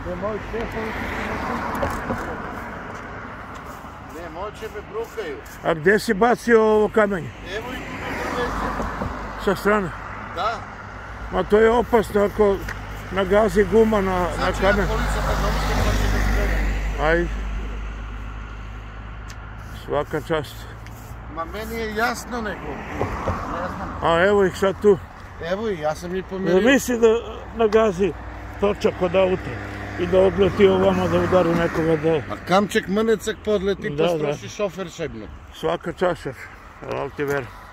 Ne, moji šefovi ne, moće me brukaju. A gdje si bacio ovo kamenje? Evo i tu na Sa strane? Da. Ma to je opasno ako nagazi guma na kamen. Znači ja polica kad domislim pa će me strelja. Ajde. Svaka čast. Ma meni je jasno nego. Ne znam. A evo ih sad tu. Evo i ja sam ih pomerio. Misli da nagazi točak od auta i da odleti ovamo da udari nekoga da... A kamček mnecak podleti pa stroši šofer šebno. Svaka čast, šef. Hvala ti, ver.